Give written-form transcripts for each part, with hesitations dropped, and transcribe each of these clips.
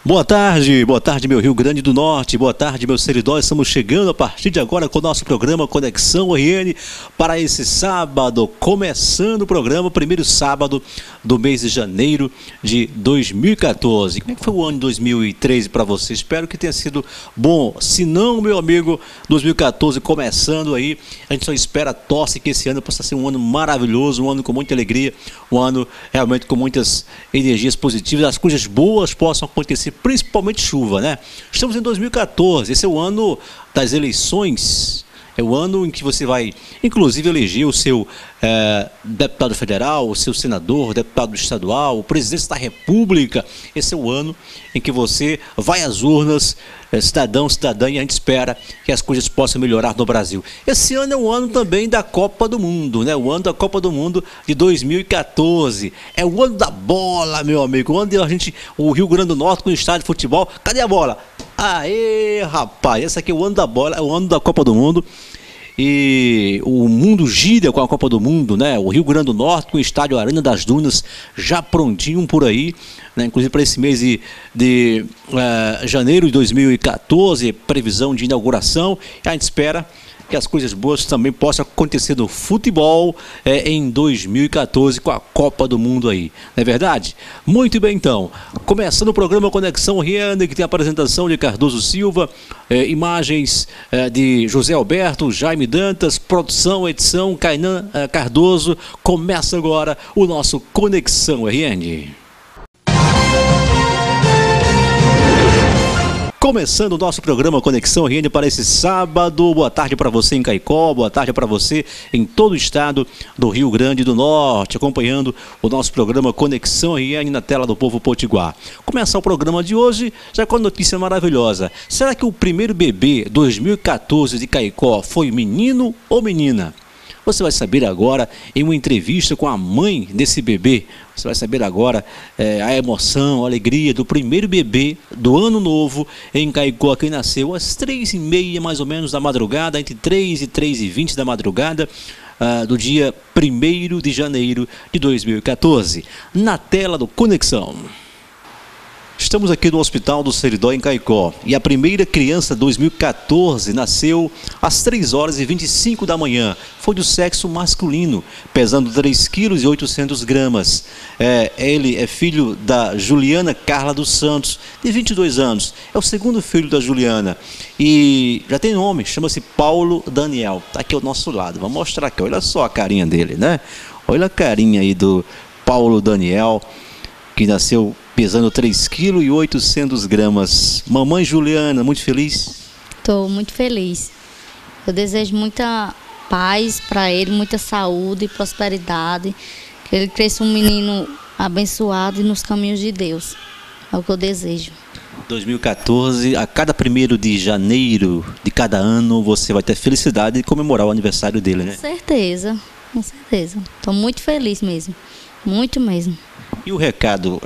Boa tarde, meu Rio Grande do Norte, boa tarde, meus seguidores. Estamos chegando a partir de agora com o nosso programa Conexão RN para esse sábado, começando o programa, primeiro sábado do mês de janeiro de 2014. Como é que foi o ano de 2013 para você? Espero que tenha sido bom. Se não, meu amigo, 2014 começando aí, a gente só espera, torce que esse ano possa ser um ano maravilhoso, um ano com muita alegria, um ano realmente com muitas energias positivas, as coisas boas possam acontecer, principalmente chuva, né? Estamos em 2014, esse é o ano das eleições, é o ano em que você vai, inclusive, eleger o seu deputado federal, o seu senador, deputado estadual, o presidente da República. Esse é o ano em que você vai às urnas, cidadão, cidadã, e a gente espera que as coisas possam melhorar no Brasil. Esse ano é o ano também da Copa do Mundo, né? O ano da Copa do Mundo de 2014. É o ano da bola, meu amigo. O ano de o Rio Grande do Norte com o estádio de futebol. Cadê a bola? Aê, rapaz, esse aqui é o ano da bola, é o ano da Copa do Mundo. E o mundo gira com a Copa do Mundo, né? O Rio Grande do Norte com o estádio Arena das Dunas já prontinho por aí, né? Inclusive para esse mês de janeiro de 2014, previsão de inauguração. E a gente espera que as coisas boas também possam acontecer no futebol em 2014 com a Copa do Mundo aí, não é verdade? Muito bem, então, começando o programa Conexão RN, que tem a apresentação de Cardoso Silva, imagens de José Alberto, Jaime Dantas, produção, edição, Kainan Cardoso. Começa agora o nosso Conexão RN. Começando o nosso programa Conexão RN para esse sábado. Boa tarde para você em Caicó, boa tarde para você em todo o estado do Rio Grande do Norte, acompanhando o nosso programa Conexão RN na tela do Povo Potiguar. Começar o programa de hoje já com a notícia maravilhosa. Será que o primeiro bebê 2014 de Caicó foi menino ou menina? Você vai saber agora em uma entrevista com a mãe desse bebê. Você vai saber agora a emoção, a alegria do primeiro bebê do ano novo em Caicó, que nasceu às 3h30 mais ou menos da madrugada, entre 3 e 3h20 da madrugada, do dia 1º de janeiro de 2014. Na tela do Conexão. Estamos aqui no Hospital do Seridó, em Caicó, e a primeira criança 2014 nasceu às 3h25 da manhã. Foi do sexo masculino, pesando 3,8 kg. Ele é filho da Juliana Carla dos Santos, de 22 anos. É o segundo filho da Juliana e já tem nome, chama-se Paulo Daniel. Está aqui ao nosso lado, vamos mostrar aqui, olha só a carinha dele, né? Olha a carinha aí do Paulo Daniel, que nasceu pesando 3,8 kg. Mamãe Juliana, muito feliz? Estou muito feliz. Eu desejo muita paz para ele, muita saúde e prosperidade. Que ele cresça um menino abençoado e nos caminhos de Deus. É o que eu desejo. 2014, a cada 1º de janeiro de cada ano, você vai ter felicidade de comemorar o aniversário dele, né? Com certeza, com certeza. Estou muito feliz mesmo. Muito mesmo. E o recado,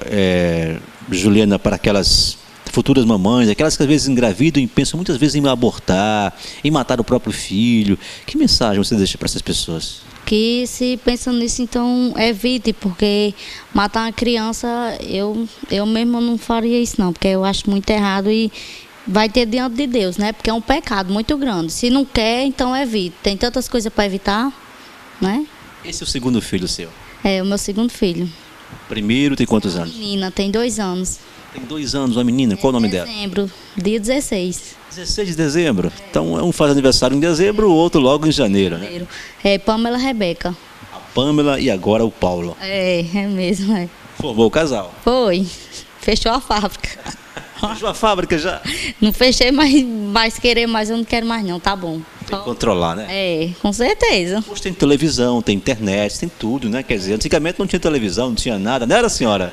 Juliana, para aquelas futuras mamães, aquelas que às vezes engravidam e pensam muitas vezes em abortar, em matar o próprio filho. Que mensagem você deixa para essas pessoas? Que se pensam nisso, então evite, porque matar uma criança, eu mesmo não faria isso não, porque eu acho muito errado e vai ter diante de Deus, né? Porque é um pecado muito grande. Se não quer, então evite. Tem tantas coisas para evitar, né? Esse é o segundo filho seu? É, o meu segundo filho. Primeiro tem quantos anos? Menina, tem 2 anos. Tem 2 anos, uma menina. Qual o nome dela? Dezembro, dia 16. 16 de dezembro? Então um faz aniversário em dezembro, o outro logo em janeiro, né? É Pamela Rebeca. A Pamela e agora o Paulo. É mesmo, é. Formou o casal? Foi. Fechou a fábrica. Fechou a fábrica já? Não fechei, mas querer mais eu não quero mais não, tá bom. Tem que controlar, né? É, com certeza. Hoje tem televisão, tem internet, tem tudo, né? Quer dizer, antigamente não tinha televisão, não tinha nada, não era, senhora?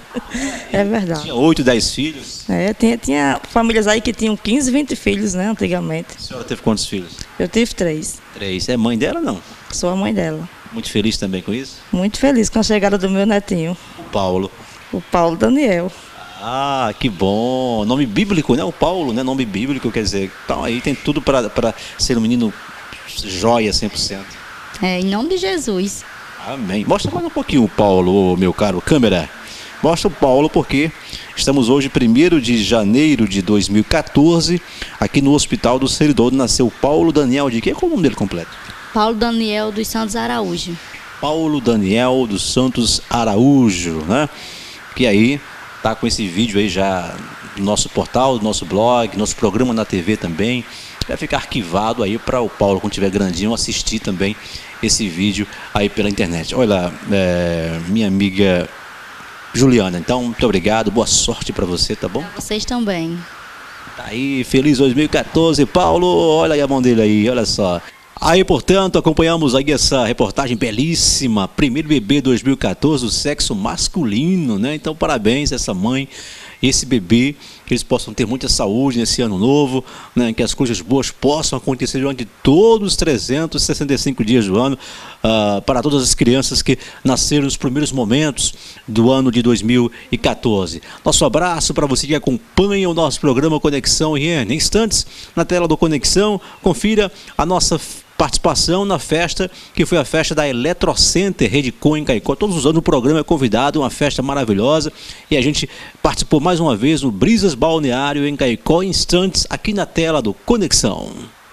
É verdade. Tinha 8, 10 filhos? Tinha famílias aí que tinham 15, 20 filhos, né, antigamente. A senhora teve quantos filhos? Eu tive 3. 3. É mãe dela, não? Sou a mãe dela. Muito feliz também com isso? Muito feliz com a chegada do meu netinho. O Paulo. O Paulo Daniel. Ah, que bom. Nome bíblico, né? O Paulo, né? Nome bíblico, quer dizer. Então aí tem tudo para ser um menino joia 100%. É, em nome de Jesus. Amém. Mostra mais um pouquinho o Paulo, meu caro câmera. Mostra o Paulo porque Estamos hoje, 1º de janeiro de 2014, aqui no Hospital do Seridó. Nasceu Paulo Daniel de quê? Qual é o nome dele completo? Paulo Daniel dos Santos Araújo. Paulo Daniel dos Santos Araújo, né? Que aí tá com esse vídeo aí já no nosso portal, no nosso blog, nosso programa na TV também. Vai ficar arquivado aí para o Paulo, quando tiver grandinho, assistir também esse vídeo aí pela internet. Olha lá, minha amiga Juliana, então, muito obrigado, boa sorte para você, tá bom? Pra vocês também. Tá aí, feliz 2014, Paulo, olha aí a mão dele aí, olha só. Aí, portanto, acompanhamos aí essa reportagem belíssima, primeiro bebê 2014, o sexo masculino, né? Então, parabéns a essa mãe, esse bebê, que eles possam ter muita saúde nesse ano novo, né? Que as coisas boas possam acontecer durante todos os 365 dias do ano, para todas as crianças que nasceram nos primeiros momentos do ano de 2014. Nosso abraço para você que acompanha o nosso programa Conexão RN. Em instantes, na tela do Conexão, confira a nossa participação na festa, que foi a festa da Eletrocenter Redcon em Caicó. Todos os anos o programa é convidado, uma festa maravilhosa, e a gente participou mais uma vez no Brisas Balneário em Caicó. Instantes aqui na tela do Conexão.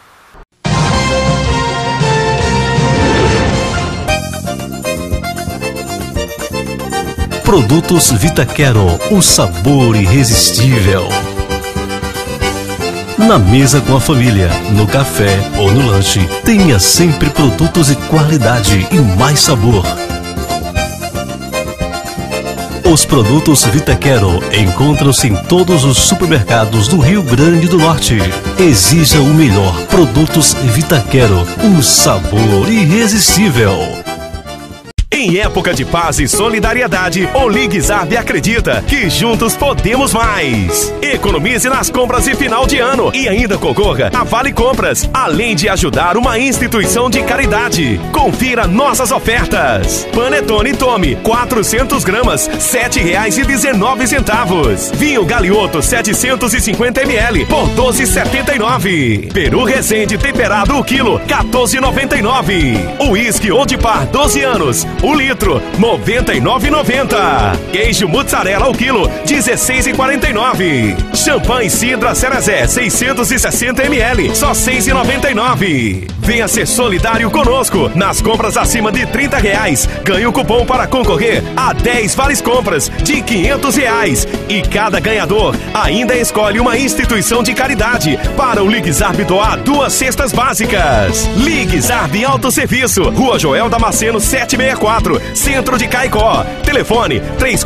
Produtos Vitaquero, o sabor irresistível. Na mesa com a família, no café ou no lanche, tenha sempre produtos de qualidade e mais sabor. Os produtos Vitaquero encontram-se em todos os supermercados do Rio Grande do Norte. Exija o melhor. Produtos Vitaquero, o sabor irresistível. Em época de paz e solidariedade, o LigZap acredita que juntos podemos mais. Economize nas compras de final de ano e ainda concorra a Vale Compras, além de ajudar uma instituição de caridade. Confira nossas ofertas. Panetone Tome, 400 gramas, R$ 7,19. Vinho Galioto, 750 ml, por R$ 12,79. Peru Resende temperado o quilo, R$ 14,99. Uísque Old Par, 12 anos, o litro, R$ 99,90. Queijo mussarela ao quilo, R$ 16,49. Champanhe Cidra Cerazé, 660 ml, só R$ 6,99. Venha ser solidário conosco. Nas compras acima de R$ 30, ganhe o cupom para concorrer a 10 vales compras de R$ 500. E cada ganhador ainda escolhe uma instituição de caridade para o LigZap doar 2 cestas básicas. LigZap Autosserviço, Rua Joel Damasceno 764, Centro de Caicó. Telefone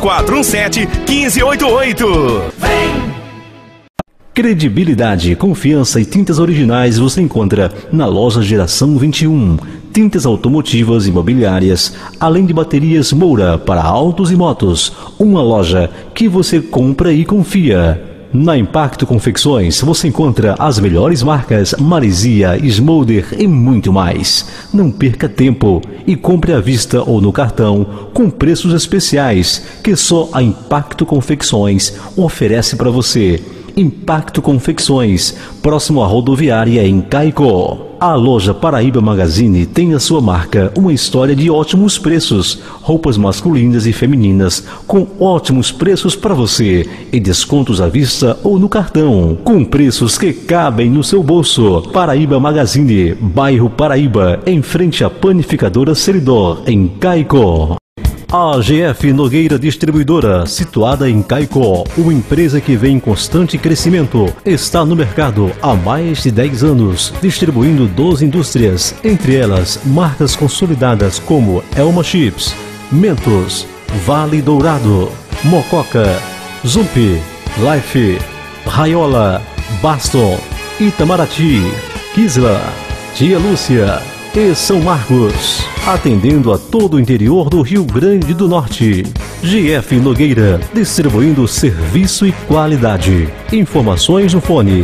3417-1588. Vem! Credibilidade, confiança e tintas originais você encontra na loja Geração 21. Tintas automotivas e imobiliárias, além de baterias Moura para autos e motos. Uma loja que você compra e confia. Na Impacto Confecções você encontra as melhores marcas Maresia, Smolder e muito mais. Não perca tempo e compre à vista ou no cartão com preços especiais que só a Impacto Confecções oferece para você. Impacto Confecções, próximo à rodoviária em Caicó. A loja Paraíba Magazine tem a sua marca, uma história de ótimos preços, roupas masculinas e femininas com ótimos preços para você e descontos à vista ou no cartão, com preços que cabem no seu bolso. Paraíba Magazine, bairro Paraíba, em frente à Panificadora Seridó, em Caicó. A GF Nogueira Distribuidora, situada em Caicó, uma empresa que vem em constante crescimento, está no mercado há mais de 10 anos, distribuindo 12 indústrias, entre elas marcas consolidadas como Elma Chips, Mentos, Vale Dourado, Mococa, Zump, Life, Raiola, Baston, Itamaraty, Kisla, Tia Lúcia e São Marcos, atendendo a todo o interior do Rio Grande do Norte. GF Nogueira, distribuindo serviço e qualidade. Informações no fone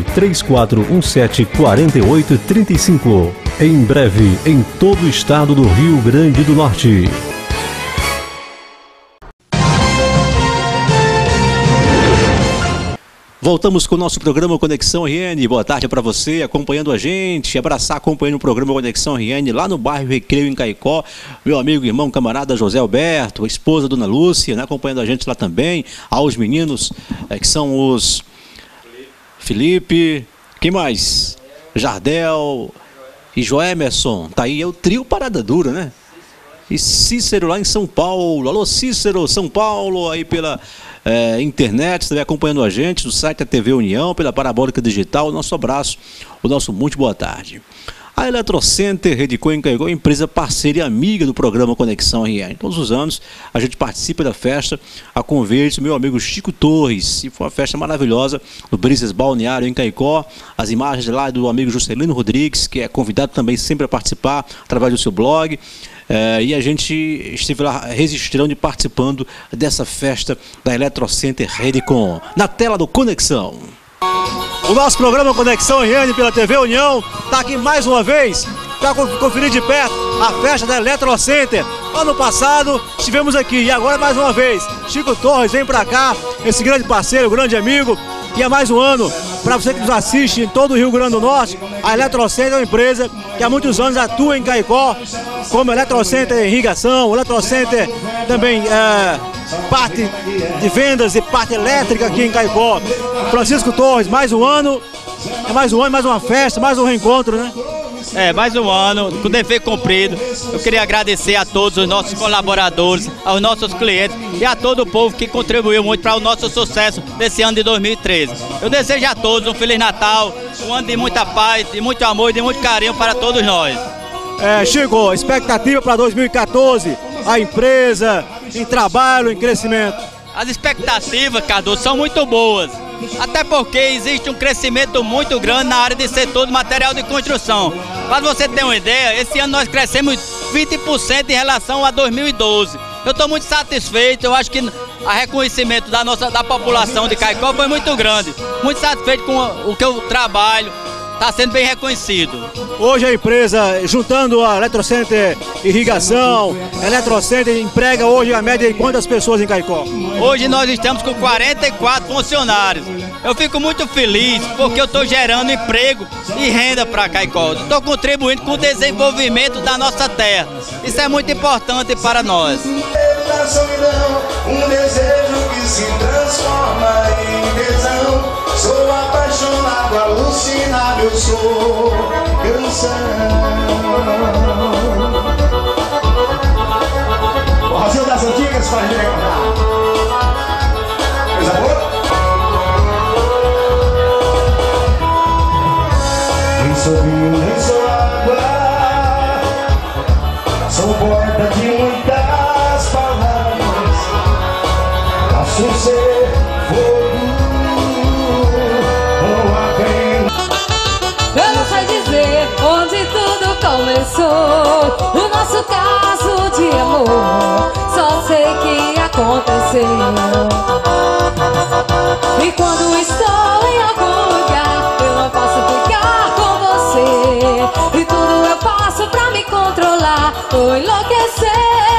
3417-4835. Em breve, em todo o estado do Rio Grande do Norte. Voltamos com o nosso programa Conexão RN. Boa tarde para você, acompanhando a gente, abraçar, acompanhando o programa Conexão RN lá no bairro Recreio, em Caicó. Meu amigo, irmão, camarada José Alberto, a esposa Dona Lúcia, né, acompanhando a gente lá também. Aos meninos, que são os Felipe, quem mais? Jardel e Joemerson. Tá aí, é o trio Parada Dura, né? E Cícero lá em São Paulo. Alô, Cícero, São Paulo, aí pela internet, você vai acompanhando a gente do site da TV União, pela Parabólica Digital. O nosso abraço, o nosso muito boa tarde. A Eletrocenter Redicô em Caicó, empresa parceira e amiga do programa Conexão RN. Todos os anos a gente participa da festa a convite do meu amigo Chico Torres. E foi uma festa maravilhosa no Brisas Balneário em Caicó. As imagens lá do amigo Juscelino Rodrigues, que é convidado também sempre a participar através do seu blog. E a gente esteve lá registrando e participando dessa festa da Eletrocenter Redicom. Na tela do Conexão. O nosso programa Conexão RN pela TV União está aqui mais uma vez para conferir de perto a festa da Eletrocenter. Ano passado estivemos aqui e agora mais uma vez Chico Torres vem para cá, esse grande parceiro, grande amigo. E é mais um ano, para você que nos assiste em todo o Rio Grande do Norte, a Eletrocenter é uma empresa que há muitos anos atua em Caicó, como Eletrocenter Irrigação, Eletrocenter também parte de vendas e parte elétrica aqui em Caicó. Francisco Torres, mais um ano, mais uma festa, mais um reencontro, né? Mais um ano, com dever cumprido. Eu queria agradecer a todos os nossos colaboradores, aos nossos clientes e a todo o povo que contribuiu muito para o nosso sucesso desse ano de 2013. Eu desejo a todos um Feliz Natal, um ano de muita paz, de muito amor e de muito carinho para todos nós. Chico, expectativa para 2014, a empresa em trabalho, em crescimento. As expectativas, Cardoso, são muito boas. Até porque existe um crescimento muito grande na área de setor do material de construção. Para você ter uma ideia, esse ano nós crescemos 20% em relação a 2012. Eu estou muito satisfeito, eu acho que o reconhecimento da população de Caicó foi muito grande. Muito satisfeito com o que eu trabalho, está sendo bem reconhecido. Hoje a empresa, juntando a Eletrocenter Irrigação, a Eletrocenter emprega hoje a média de quantas pessoas em Caicó? Hoje nós estamos com 44 funcionários. Eu fico muito feliz porque eu estou gerando emprego e renda para Caicó. Estou contribuindo com o desenvolvimento da nossa terra. Isso é muito importante para nós. Da solidão, um desejo que se transforma em tesão. Sou apaixonado, alucinado, eu sou canção. O Brasil das Antigas faz de recordar. Coisa boa? Nem sou vinho, nem sou água. Sou porta de muitas palavras. Posso ser fogo. Eu não sei dizer onde tudo começou, o nosso caso de amor, só sei que aconteceu. E quando estou em algum lugar, eu não posso ficar com você. E tudo eu faço pra me controlar ou enlouquecer.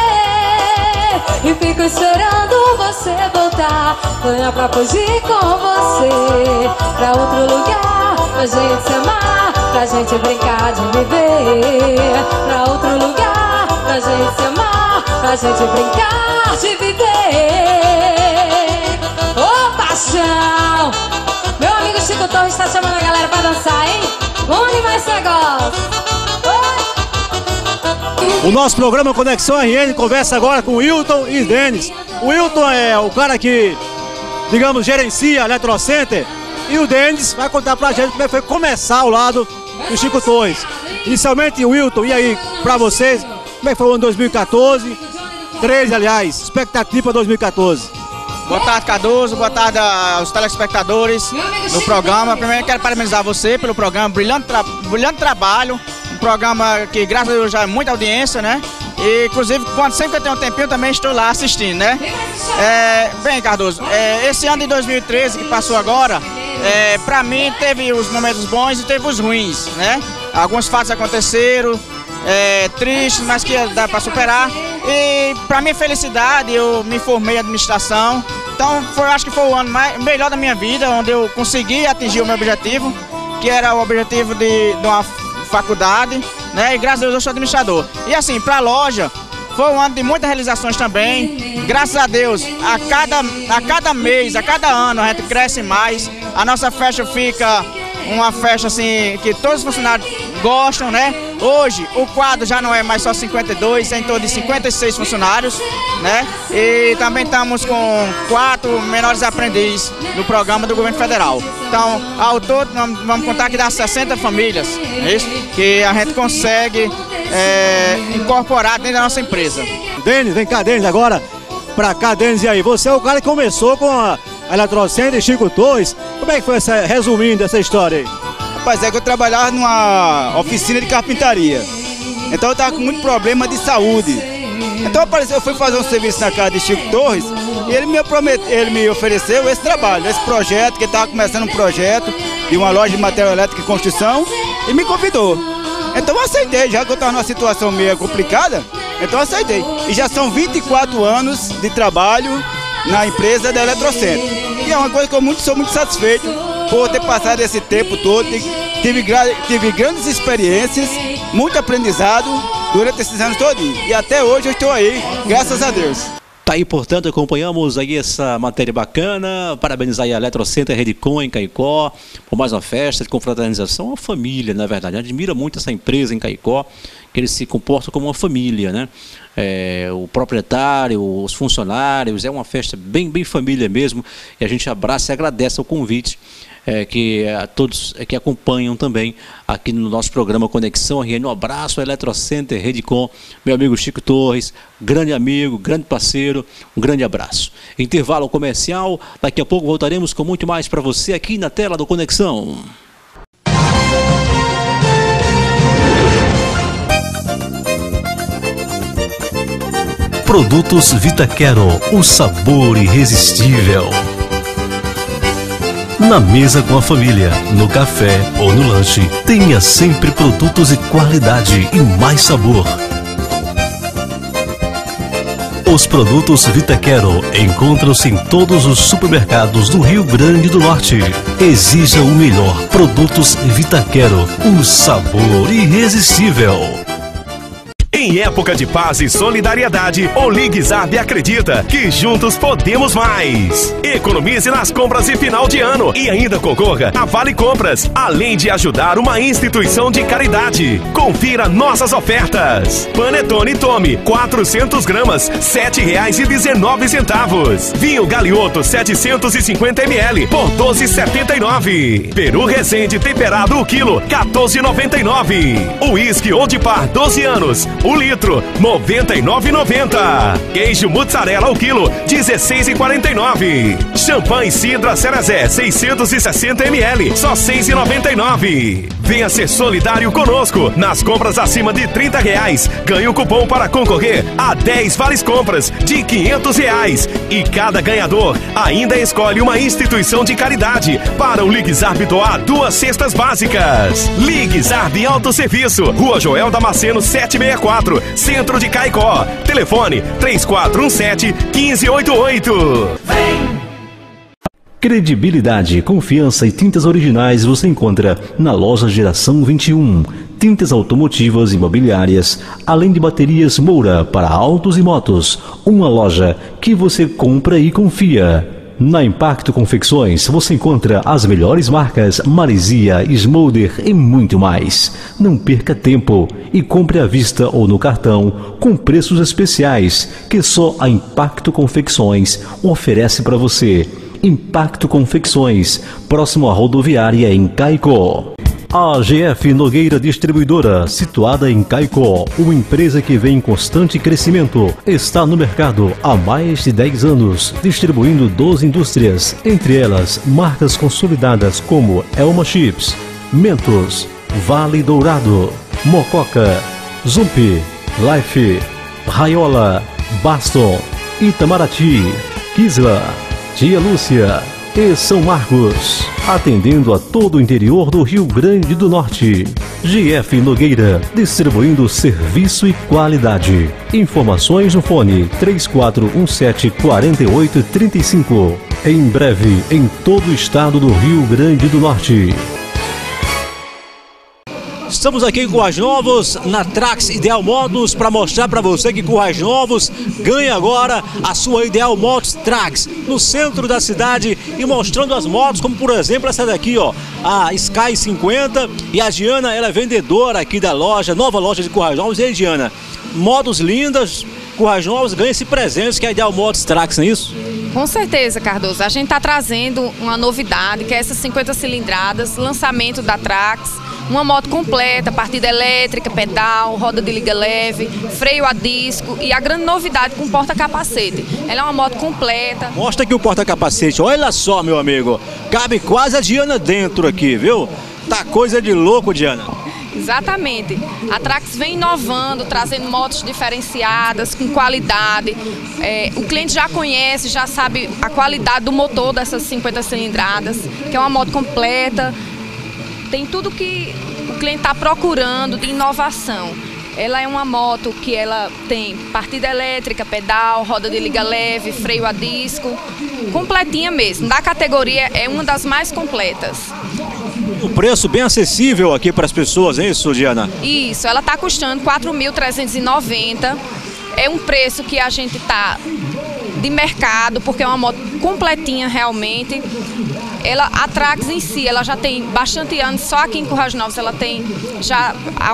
E fico esperando você voltar, sonhar pra fugir com você pra outro lugar, pra gente se amar, pra gente brincar de viver. Pra outro lugar, pra gente se amar, pra gente brincar de viver. Ô paixão! Meu amigo Chico Torres tá chamando a galera pra dançar, hein? Onde vai esse negócio? O nosso programa Conexão RN conversa agora com o Wilton e Denis. O Wilton é o cara que, digamos, gerencia a Eletrocenter. E o Denis vai contar pra gente como é que foi começar ao lado do Chico Torres. Inicialmente, o Wilton, e aí, pra vocês, como é que foi o ano 2014? 13, aliás, expectativa para 2014. Boa tarde, Cardoso. Boa tarde aos telespectadores do programa. Primeiro, quero parabenizar você pelo programa, brilhante trabalho. Um programa que, graças a Deus, já é muita audiência, né? E, inclusive, sempre que eu tenho um tempinho, também estou lá assistindo, né? Bem, Cardoso, esse ano de 2013 que passou agora, pra mim, teve os momentos bons e teve os ruins, né? Alguns fatos aconteceram, tristes, mas que dá para superar. E, para minha felicidade, eu me formei em administração, Então acho que foi o ano melhor da minha vida, onde eu consegui atingir o meu objetivo, que era o objetivo de uma faculdade, né? E graças a Deus eu sou administrador. E assim, para a loja, foi um ano de muitas realizações também. Graças a Deus, a cada mês, a cada ano a gente cresce mais. A nossa festa fica uma festa assim que todos os funcionários gostam, né? Hoje o quadro já não é mais só 52, é em torno de 56 funcionários, né? E também estamos com 4 menores aprendizes no programa do governo federal. Então, ao todo, vamos contar que dá 60 famílias, isso, que a gente consegue incorporar dentro da nossa empresa. Denis, vem cá, Denis, agora pra cá, Denis, e aí? Você é o cara que começou com a Eletrocenter e Chico Torres. Como é que foi resumindo essa história aí? Rapaz, é que eu trabalhava numa oficina de carpintaria. Então eu tava com muito problema de saúde. Então eu fui fazer um serviço na casa de Chico Torres e ele me ofereceu esse trabalho, esse projeto, que ele estava começando um projeto de uma loja de material elétrico e construção e me convidou. Então eu aceitei, já que eu estava numa situação meio complicada, então eu aceitei. E já são 24 anos de trabalho na empresa da Eletrocenter. E é uma coisa que eu sou muito satisfeito por ter passado esse tempo todo. Tive grandes experiências, muito aprendizado durante esses anos todos. E até hoje eu estou aí, graças a Deus. Tá aí, portanto, acompanhamos aí essa matéria bacana. Parabenizar aí a Eletrocenter Redcon em Caicó por mais uma festa de confraternização. Uma família, na verdade. Admira muito essa empresa em Caicó, que eles se comportam como uma família, né? O proprietário, os funcionários, é uma festa bem família mesmo. E a gente abraça e agradece o convite que a todos que acompanham também aqui no nosso programa Conexão RN. Um abraço à Eletrocenter Redcon, meu amigo Chico Torres, grande amigo, grande parceiro, um grande abraço. Intervalo comercial, daqui a pouco voltaremos com muito mais para você aqui na tela do Conexão. Produtos Vitaquero, o sabor irresistível. Na mesa com a família, no café ou no lanche, tenha sempre produtos de qualidade e mais sabor. Os produtos Vitaquero encontram-se em todos os supermercados do Rio Grande do Norte. Exija o melhor. Produtos Vitaquero, o sabor irresistível. Em época de paz e solidariedade, o LigZap acredita que juntos podemos mais. Economize nas compras de final de ano e ainda concorra a Vale Compras, além de ajudar uma instituição de caridade. Confira nossas ofertas. Panetone Tome, 400 gramas, R$ 7,19. Vinho Galioto, 750 ml, por R$ 12,79. Peru Resende temperado o quilo, R$ 14,99. Uísque Old Par, 12 anos, o litro, R$ 99,90. Queijo mussarela ao quilo, R$ 16,49. Champanhe Cidra Cerazé, 660 ml, só R$ 6,99. Venha ser solidário conosco. Nas compras acima de R$ 30, ganhe um cupom para concorrer a 10 vales compras de R$ 500. E cada ganhador ainda escolhe uma instituição de caridade para o LigZap doar 2 cestas básicas. LigZap Autosserviço, Rua Joel Damasceno 764, Centro de Caicó. Telefone 3417-1588. Vem! Credibilidade, confiança e tintas originais você encontra na loja Geração 21. Tintas automotivas e imobiliárias, além de baterias Moura para autos e motos. Uma loja que você compra e confia. Na Impacto Confecções você encontra as melhores marcas Maresia, Smolder e muito mais. Não perca tempo e compre à vista ou no cartão com preços especiais que só a Impacto Confecções oferece para você. Impacto Confecções, próximo à rodoviária em Caicó. A GF Nogueira Distribuidora, situada em Caicó, uma empresa que vem em constante crescimento, está no mercado há mais de 10 anos, distribuindo 12 indústrias, entre elas marcas consolidadas como Elma Chips, Mentos, Vale Dourado, Mococa, Zump, Life, Raiola, Baston, Itamaraty, Kisla, Tia Lúcia, e São Marcos, atendendo a todo o interior do Rio Grande do Norte. GF Nogueira, distribuindo serviço e qualidade. Informações no fone 3417-4835. Em breve, em todo o estado do Rio Grande do Norte. Estamos aqui em Currais Novos, na Trax Ideal Motos, para mostrar para você que Currais Novos ganha agora a sua Ideal Motos Trax, no centro da cidade, e mostrando as motos, como por exemplo essa daqui, ó, a Sky 50, e a Diana, ela é vendedora aqui da loja, nova loja de Currais Novos. E aí, Diana, motos lindas, Currais Novos ganha esse presente que é a Ideal Motos Trax, não é isso? Com certeza, Cardoso. A gente está trazendo uma novidade, que é essas 50 cilindradas, lançamento da Trax. Uma moto completa, partida elétrica, pedal, roda de liga leve, freio a disco e a grande novidade com porta-capacete. Ela é uma moto completa. Mostra aqui o porta-capacete, olha só, meu amigo. Cabe quase a Diana dentro aqui, viu? Tá coisa de louco, Diana. Exatamente. A Trax vem inovando, trazendo motos diferenciadas, com qualidade. O cliente já conhece, já sabe a qualidade do motor dessas 50 cilindradas, que é uma moto completa. Tem tudo que o cliente está procurando de inovação. Ela é uma moto que ela tem partida elétrica, pedal, roda de liga leve, freio a disco, completinha mesmo. Da categoria é uma das mais completas. O preço bem acessível aqui para as pessoas, é isso, Diana? Isso, ela está custando R$ 4.390. É um preço que a gente está de mercado, porque é uma moto completinha realmente. A Trax em si, ela já tem bastante anos, só aqui em Currais Novos ela tem já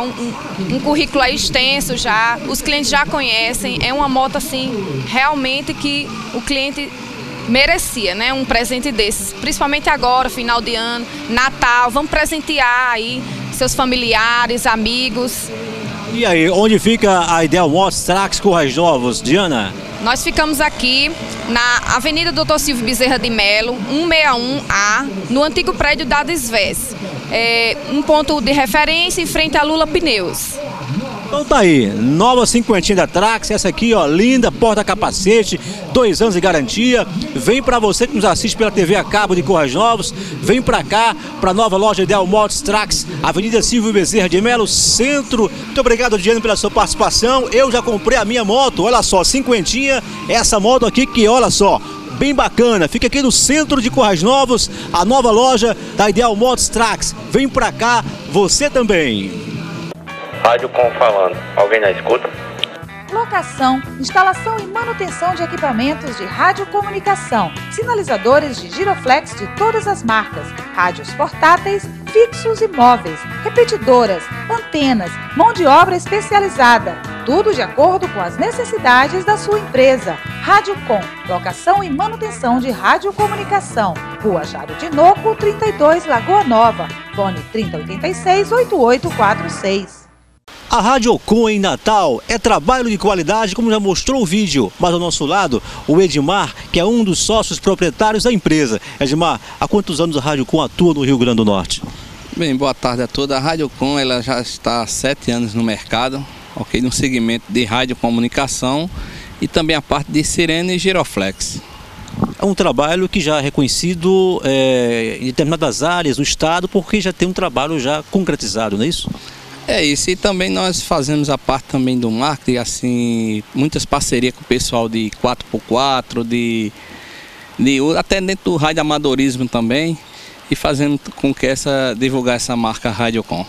um currículo aí extenso já, os clientes já conhecem, é uma moto assim, realmente que o cliente merecia, né? Um presente desses, principalmente agora, final de ano, Natal, vamos presentear aí seus familiares, amigos. E aí, onde fica a Ideal Motos Trax Currais Novos, Diana? Nós ficamos aqui na Avenida Doutor Silvio Bezerra de Melo, 161A, no antigo prédio da Desves. Um ponto de referência em frente à Lula Pneus. Então tá aí, nova cinquentinha da Trax, essa aqui, ó, linda, porta-capacete, 2 anos de garantia. Vem pra você que nos assiste pela TV a cabo de Currais Novos, vem pra cá, pra nova loja Ideal Motos Trax, Avenida Silvio Bezerra de Melo, centro. Muito obrigado, Diana, pela sua participação. Eu já comprei a minha moto, olha só, cinquentinha, essa moto aqui que, olha só, bem bacana, fica aqui no centro de Currais Novos, a nova loja da Ideal Motos Trax. Vem pra cá, você também. Rádio Com falando. Alguém na escuta? Locação, instalação e manutenção de equipamentos de radiocomunicação, sinalizadores de giroflex de todas as marcas, rádios portáteis, fixos e móveis, repetidoras, antenas, mão de obra especializada, tudo de acordo com as necessidades da sua empresa. Rádio Com, locação e manutenção de radiocomunicação, Rua Jário de Noco, 32, Lagoa Nova, fone 3086-8846. A Rádio Com em Natal é trabalho de qualidade, como já mostrou o vídeo. Mas ao nosso lado, o Edmar, que é um dos sócios proprietários da empresa. Edmar, há quantos anos a Rádio Com atua no Rio Grande do Norte? Bem, boa tarde a todos. A Rádio Com ela já está há 7 anos no mercado, ok, no segmento de radiocomunicação e também a parte de sirene e giroflex. É um trabalho que já é reconhecido em determinadas áreas do estado, porque já tem um trabalho já concretizado, não é isso? É isso, e também nós fazemos a parte também do marketing, assim, muitas parcerias com o pessoal de 4x4, até dentro do rádio amadorismo também, e fazendo com que divulgar essa marca Rádio Com.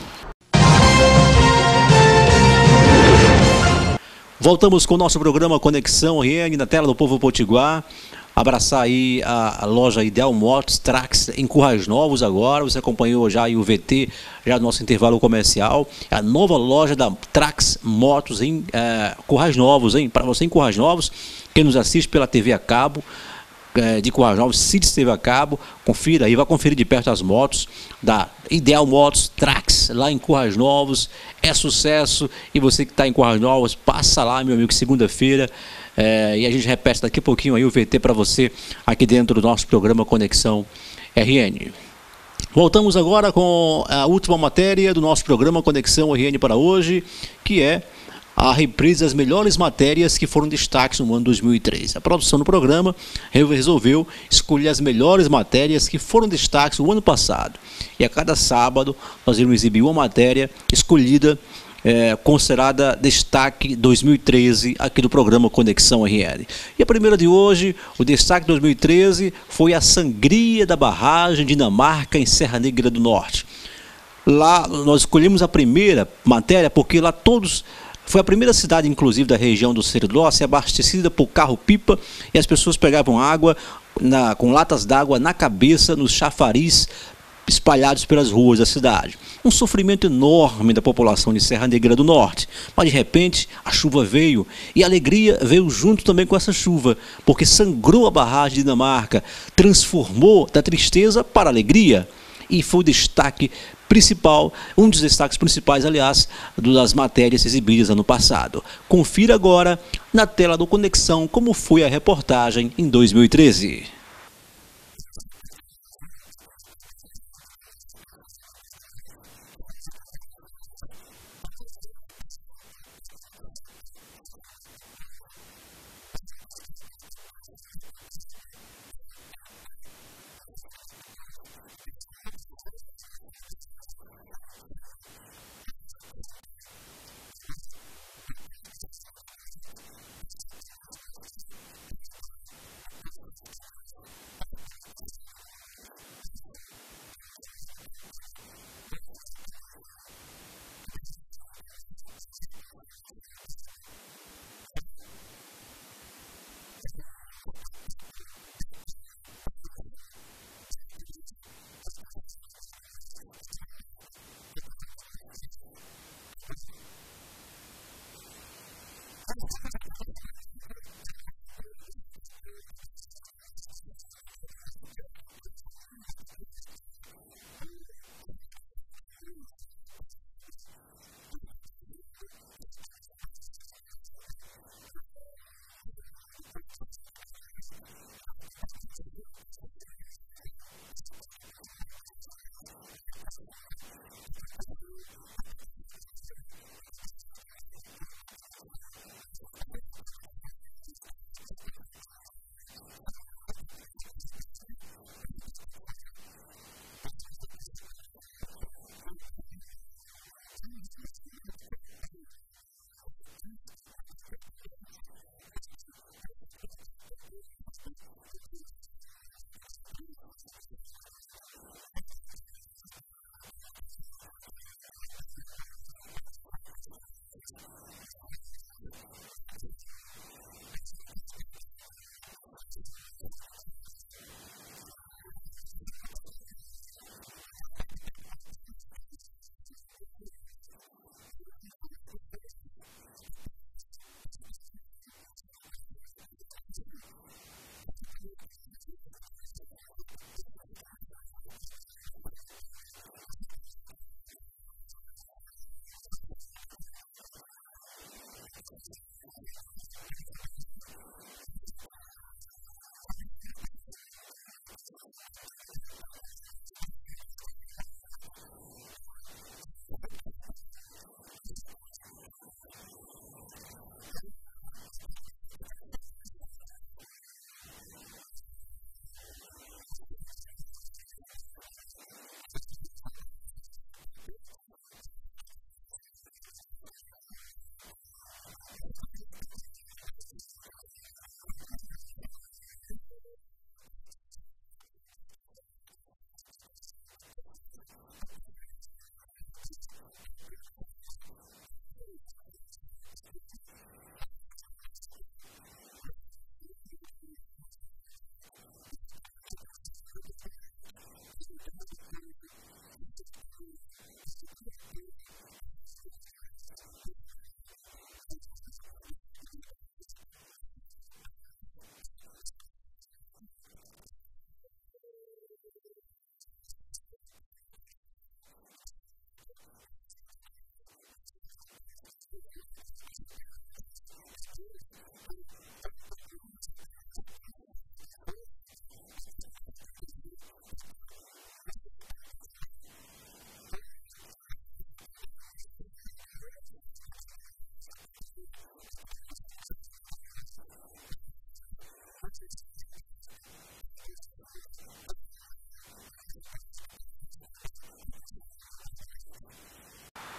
Voltamos com o nosso programa Conexão RN na tela do Povo Potiguar. Abraçar aí a loja Ideal Motos Trax em Currais Novos agora. Você acompanhou já aí o VT, já no nosso intervalo comercial. A nova loja da Trax Motos em Currais Novos, hein? Para você em Currais Novos, quem nos assiste pela TV a cabo de Currais Novos, CITES TV a cabo, confira aí, vai conferir de perto as motos da Ideal Motos Trax lá em Currais Novos. É sucesso, e você que está em Currais Novos, passa lá, meu amigo, segunda-feira. E a gente repete daqui a pouquinho aí o VT para você aqui dentro do nosso programa Conexão RN. Voltamos agora com a última matéria do nosso programa Conexão RN para hoje, que é a reprise das melhores matérias que foram destaques no ano 2013. A produção do programa resolveu escolher as melhores matérias que foram destaques no ano passado. E a cada sábado nós iremos exibir uma matéria escolhida, considerada destaque 2013 aqui do programa Conexão RN. E a primeira de hoje, o destaque 2013 foi a sangria da barragem Dinamarca em Serra Negra do Norte. Lá nós escolhemos a primeira matéria porque lá foi a primeira cidade, inclusive, da região do Seridó a ser abastecida por carro-pipa, e as pessoas pegavam água com latas d'água na cabeça, nos chafariz espalhados pelas ruas da cidade. Um sofrimento enorme da população de Serra Negra do Norte. Mas, de repente, a chuva veio, e a alegria veio junto também com essa chuva, porque sangrou a barragem de Dinamarca, transformou da tristeza para a alegria. E foi o destaque principal, um dos destaques principais, aliás, das matérias exibidas ano passado. Confira agora, na tela do Conexão, como foi a reportagem em 2013.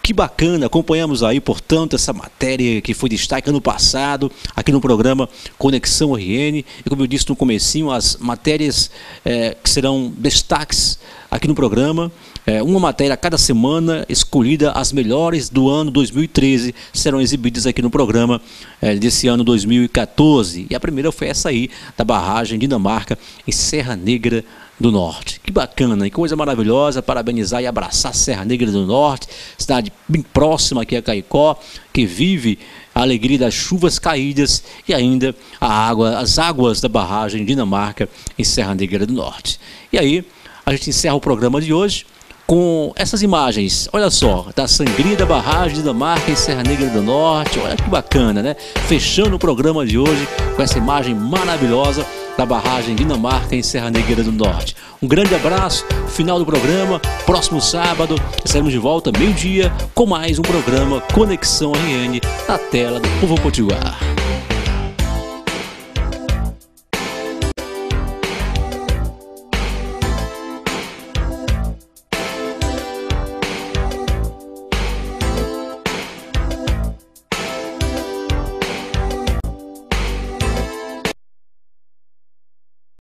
Que bacana, acompanhamos aí, portanto, essa matéria que foi destaque ano passado, aqui no programa Conexão RN. E como eu disse no comecinho, as matérias que serão destaques aqui no programa, uma matéria a cada semana, escolhida as melhores do ano 2013, serão exibidas aqui no programa desse ano 2014. E a primeira foi essa aí, da barragem Dinamarca, em Serra Negra do Norte. Que bacana, que coisa maravilhosa, parabenizar e abraçar Serra Negra do Norte, cidade bem próxima aqui a Caicó, que vive a alegria das chuvas caídas e ainda as águas da barragem Dinamarca em Serra Negra do Norte. E aí, a gente encerra o programa de hoje com essas imagens, olha só, da sangria da barragem Dinamarca em Serra Negra do Norte. Olha que bacana, né? Fechando o programa de hoje com essa imagem maravilhosa da barragem Dinamarca em Serra Negra do Norte. Um grande abraço, final do programa. Próximo sábado estaremos de volta, meio-dia, com mais um programa Conexão RN na tela do Povo Potiguar.